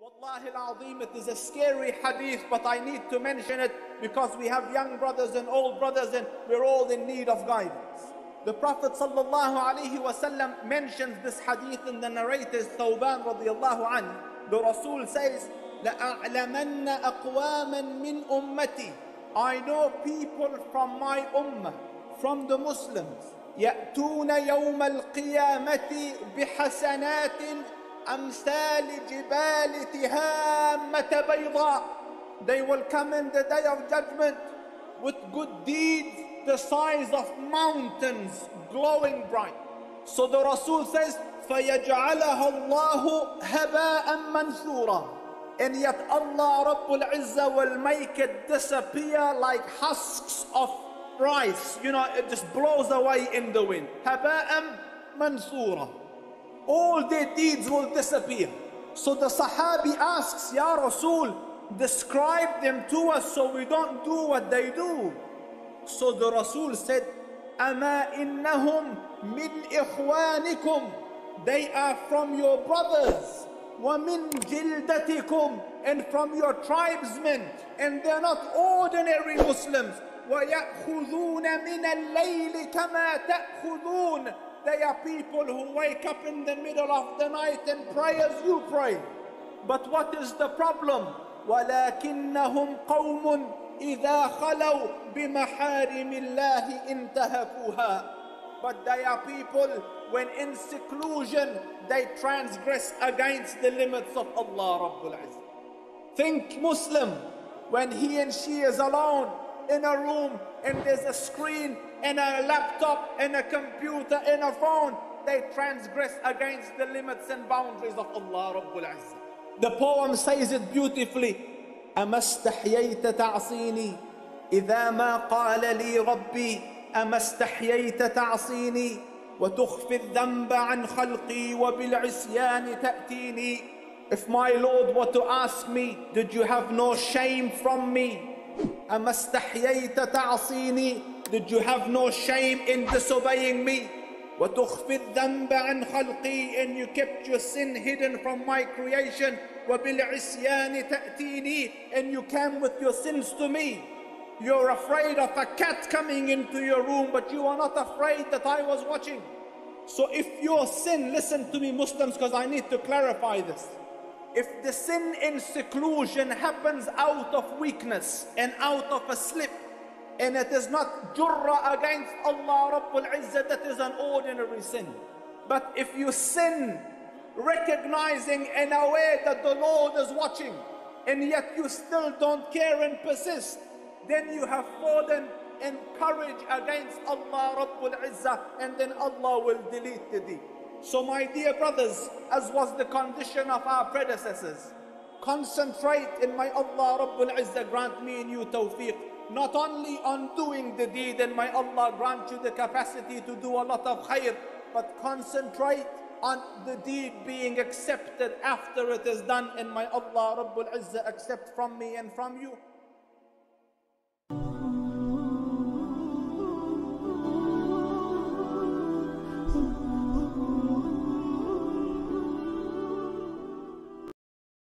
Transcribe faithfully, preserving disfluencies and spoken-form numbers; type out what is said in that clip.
Wallahi al-Azim, it is a scary hadith, but I need to mention it because we have young brothers and old brothers and we're all in need of guidance. The Prophet sallallahu alaihi wasallam mentions this hadith in the narrator Thawban radiyallahu anhu. The Rasul says, لَأَعْلَمَنَّ أَقْوَامًا مِّنْ أُمَّتِي. I know people from my ummah, from the Muslims, يَأْتُونَ يَوْمَ الْقِيَامَةِ بِحَسَنَاتٍ أَمْثَالِ جِبَالِ تِهَامَّةَ بَيْضَاء. They will come in the day of judgment with good deeds the size of mountains, glowing bright. So the Rasul says, فَيَجْعَلَهَا اللَّهُ هَبَاءً مَنْثُورًا. And yet Allah Rabbul Izzah will make it disappear like husks of rice. You know, it just blows away in the wind. هَبَاءً مَنْثُورًا. All their deeds will disappear. So the Sahabi asks, Ya Rasul, describe them to us so we don't do what they do. So the Rasul said, أَمَا إِنَّهُمْ مِنْ إِخْوَانِكُمْ. They are from your brothers. وَمِنْ جِلْدَتِكُمْ. And from your tribesmen. And they're not ordinary Muslims. وَيَأْخُذُونَ مِنَ اللَّيْلِ كَمَا تَأْخُذُونَ. They are people who wake up in the middle of the night and pray as you pray. But what is the problem? وَلَكِنَّهُمْ قَوْمٌ إِذَا خَلَوْا بِمَحَارِمِ اللَّهِ انْتَهَكُوهَا. But they are people, when in seclusion, they transgress against the limits of Allah Rabbul Izzah. Think Muslim, when he and she is alone in a room and there's a screen and a laptop and a computer and a phone, they transgress against the limits and boundaries of Allah Rabbul Izzah. The poem says it beautifully. أما استحييت تعصيني إذا ما قال لي ربي أما استحييت تعصيني وتخفي الذنب عن خلقي وبالعصيان تأتيني. If my Lord were to ask me, did you have no shame from me? أما استحييت تعصيني. Did you have no shame in disobeying me? وتخفي الذنب عن خلقي. And you kept your sin hidden from my creation. وبالعصيان تأتيني. And you came with your sins to me. You're afraid of a cat coming into your room, but you are not afraid that I was watching. So if your sin, listen to me Muslims, because I need to clarify this. If the sin in seclusion happens out of weakness and out of a slip, and it is not jurra against Allah Rabbul Izzah, that is an ordinary sin. But if you sin recognizing in a way that the Lord is watching, and yet you still don't care and persist, then you have fallen in courage against Allah Rabbul Izzah, and then Allah will delete the deed. So my dear brothers, as was the condition of our predecessors, concentrate in my Allah Rabbul Izzah grant me and you tawfiq, not only on doing the deed, and may Allah grant you the capacity to do a lot of khair, but concentrate on the deed being accepted after it is done, and may Allah Rabbul Izzah accept from me and from you.